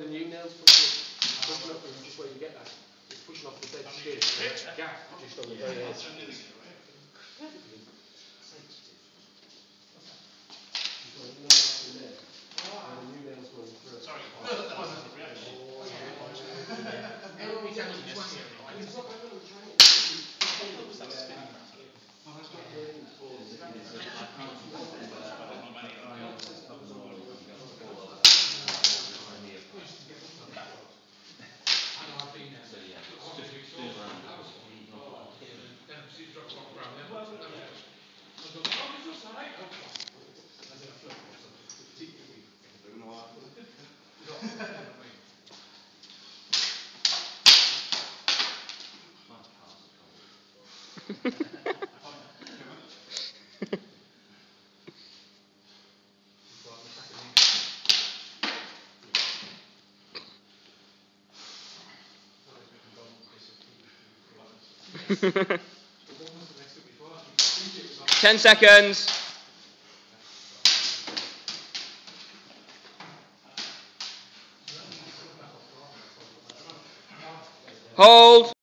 new nails pushing up, and just where you get that, it's pushing off the dead skin. There's a gap just on the very edge. Sorry. Ten seconds. Hold.